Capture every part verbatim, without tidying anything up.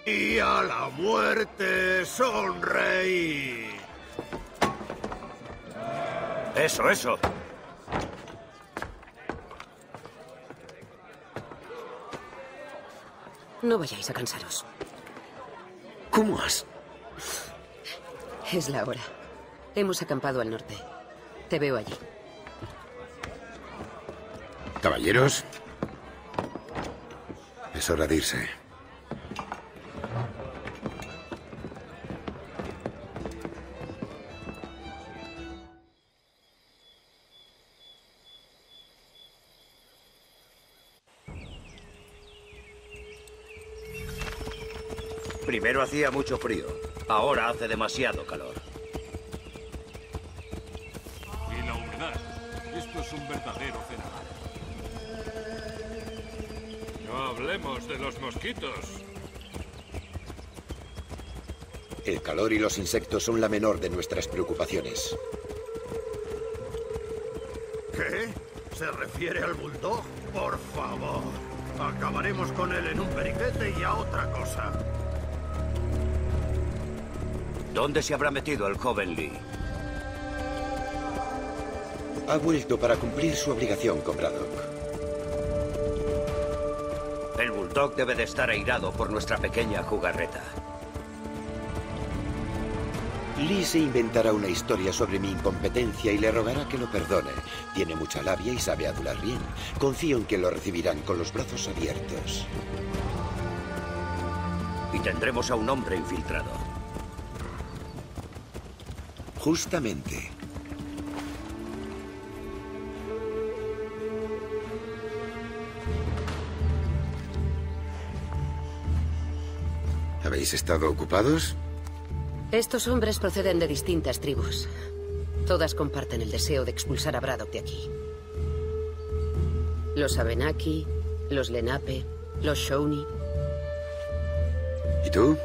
Y a la muerte sonreír. Eso, eso. No vayáis a cansaros. ¿Cómo has? Es la hora. Hemos acampado al norte. Te veo allí. Caballeros, es hora de irse. Primero hacía mucho frío. Ahora hace demasiado calor. Y la humedad. Esto es un verdadero cenagal. No hablemos de los mosquitos. El calor y los insectos son la menor de nuestras preocupaciones. ¿Qué? ¿Se refiere al bulldog? Por favor. Acabaremos con él en un periquete y a otra cosa. ¿Dónde se habrá metido el joven Lee? Ha vuelto para cumplir su obligación con Braddock. El bulldog debe de estar airado por nuestra pequeña jugarreta. Lee se inventará una historia sobre mi incompetencia y le rogará que lo perdone. Tiene mucha labia y sabe adular bien. Confío en que lo recibirán con los brazos abiertos. Y tendremos a un hombre infiltrado. Justamente. ¿Habéis estado ocupados? Estos hombres proceden de distintas tribus. Todas comparten el deseo de expulsar a Braddock de aquí. Los Abenaki, los Lenape, los Shawnee. ¿Y tú?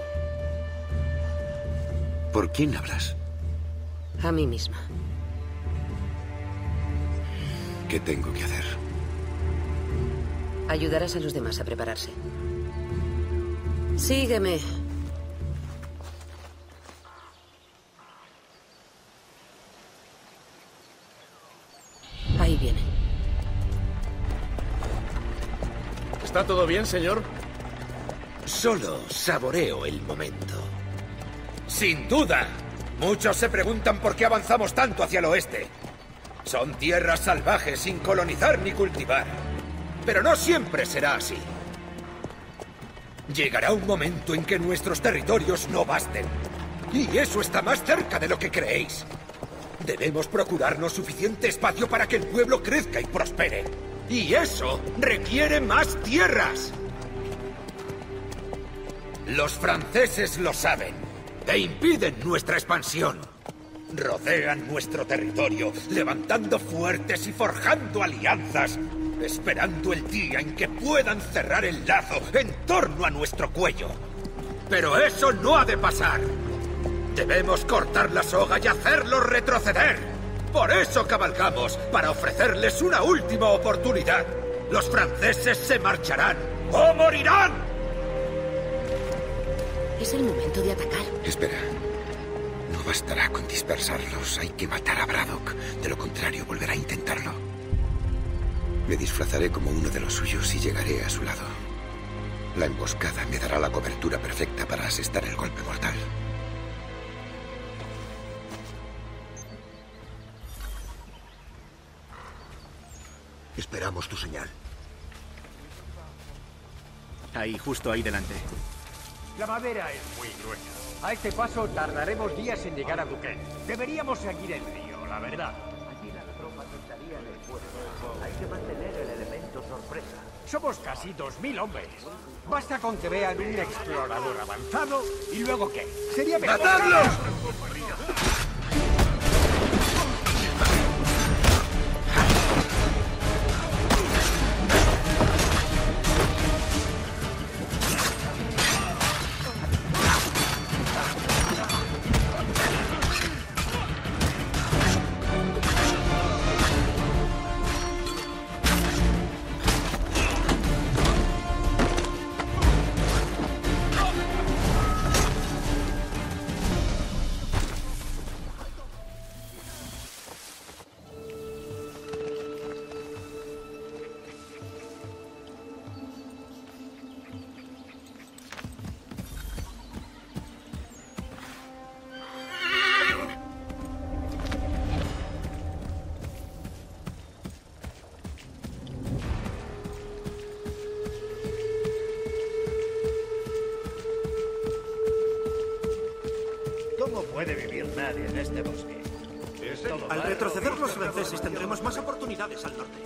¿Por quién hablas? A mí misma. ¿Qué tengo que hacer? Ayudarás a los demás a prepararse. Sígueme. Ahí viene. ¿Está todo bien, señor? Solo saboreo el momento. Sin duda. Muchos se preguntan por qué avanzamos tanto hacia el oeste. Son tierras salvajes sin colonizar ni cultivar. Pero no siempre será así. Llegará un momento en que nuestros territorios no basten. Y eso está más cerca de lo que creéis. Debemos procurarnos suficiente espacio para que el pueblo crezca y prospere. Y eso requiere más tierras. Los franceses lo saben. E impiden nuestra expansión. Rodean nuestro territorio, levantando fuertes y forjando alianzas, esperando el día en que puedan cerrar el lazo en torno a nuestro cuello. Pero eso no ha de pasar. Debemos cortar la soga y hacerlos retroceder. Por eso cabalgamos, para ofrecerles una última oportunidad. Los franceses se marcharán o morirán. Es el momento de atacar. Espera. No bastará con dispersarlos. Hay que matar a Braddock. De lo contrario, volverá a intentarlo. Me disfrazaré como uno de los suyos y llegaré a su lado. La emboscada me dará la cobertura perfecta para asestar el golpe mortal. Esperamos tu señal. Ahí, justo ahí delante. La madera es muy gruesa. A este paso tardaremos días en llegar a Duquesne. Deberíamos seguir el río, la verdad. Aquí las tropas estarían en el puerto. Hay que mantener el elemento sorpresa. Somos casi dos mil hombres. Basta con que vean un explorador avanzado y luego ¿qué? Sería mejor... ¡Matadlos! puede vivir nadie en este bosque. Al retroceder los franceses tendremos más oportunidades al norte.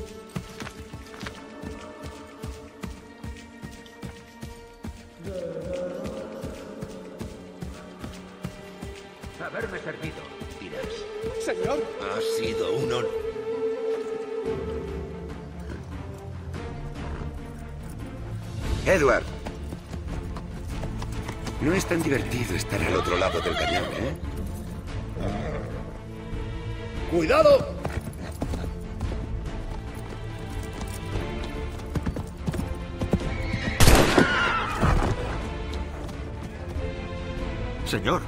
Haberme servido, dirás. Señor. Ha sido un honor. Edward. No es tan divertido estar al otro lado del cañón, ¿eh? ¡Cuidado! Señor.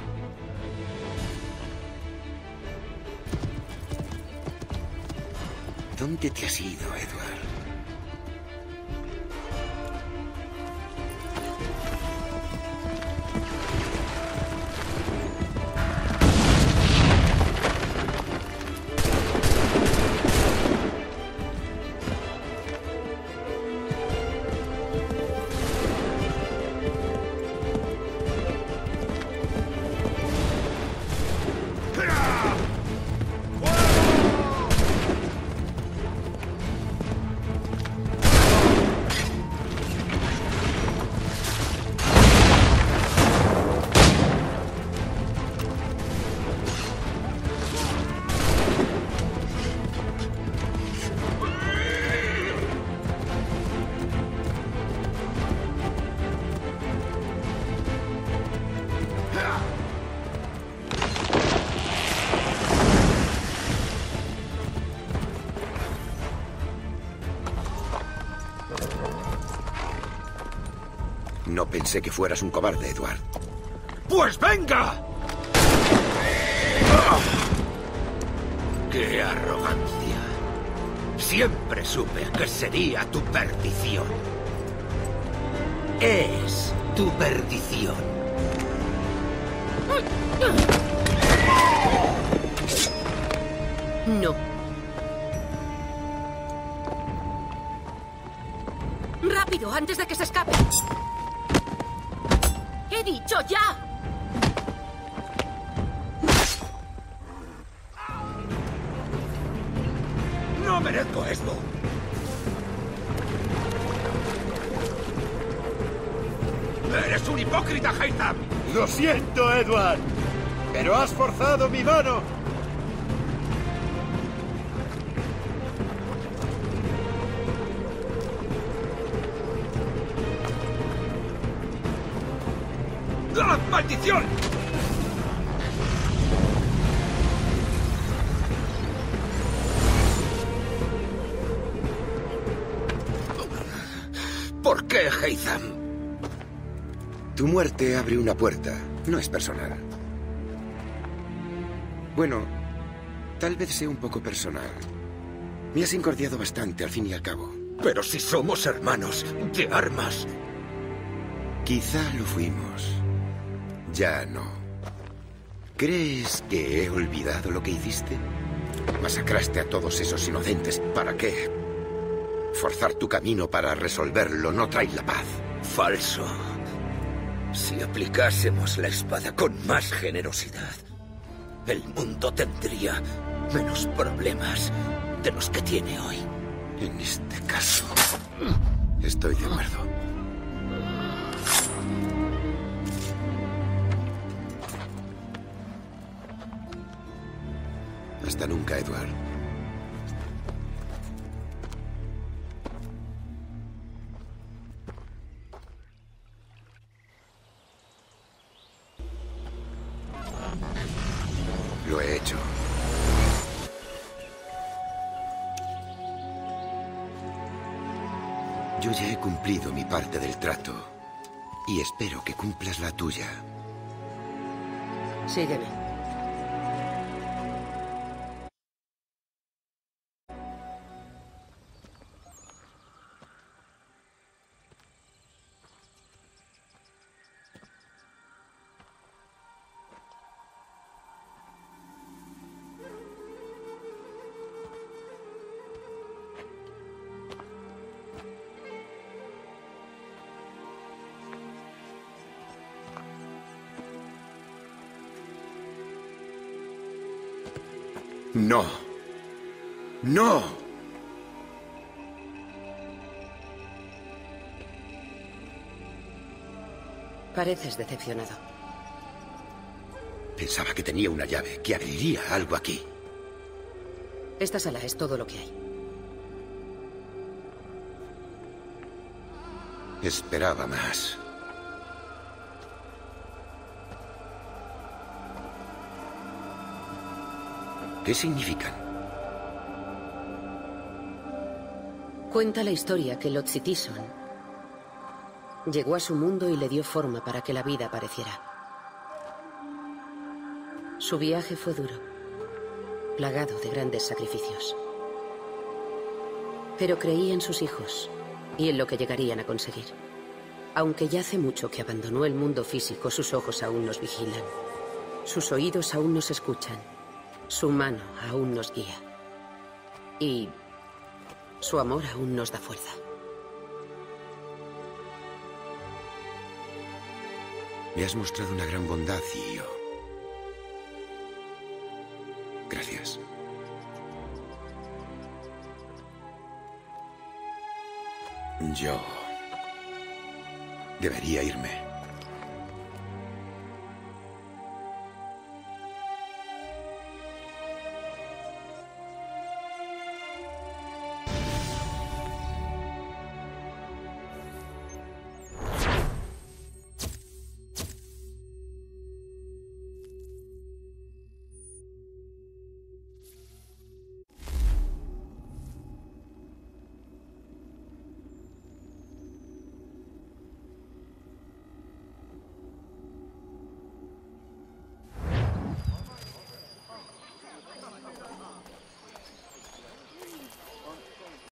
¿Dónde te has ido, Edward? No pensé que fueras un cobarde, Edward. ¡Pues venga! ¡Qué arrogancia! Siempre supe que sería tu perdición. Es tu perdición. No. ¡Rápido, antes de que se escape! ¡He dicho ya! ¡No merezco esto! ¡Eres un hipócrita, Haytham! Lo siento, Edward, pero has forzado mi mano. ¡Ah, maldición! ¿Por qué, Haytham? Tu muerte abre una puerta. No es personal. Bueno, tal vez sea un poco personal. Me has incordiado bastante, al fin y al cabo. Pero si somos hermanos de armas. Quizá lo fuimos. Ya no. ¿Crees que he olvidado lo que hiciste? Masacraste a todos esos inocentes. ¿Para qué? Forzar tu camino para resolverlo no trae la paz. Falso. Si aplicásemos la espada con más generosidad, el mundo tendría menos problemas de los que tiene hoy. En este caso, estoy de acuerdo. Hasta nunca, Edward. Lo he hecho. Yo ya he cumplido mi parte del trato y espero que cumplas la tuya. Sígueme. No. ¡No! Pareces decepcionado. Pensaba que tenía una llave, que abriría algo aquí. Esta sala es todo lo que hay. Esperaba más. ¿Qué significan? Cuenta la historia que Lotzi Tison llegó a su mundo y le dio forma para que la vida apareciera. Su viaje fue duro, plagado de grandes sacrificios. Pero creía en sus hijos y en lo que llegarían a conseguir. Aunque ya hace mucho que abandonó el mundo físico, sus ojos aún nos vigilan. Sus oídos aún nos escuchan. Su mano aún nos guía. Y su amor aún nos da fuerza. Me has mostrado una gran bondad, Io. Gracias. Yo... debería irme.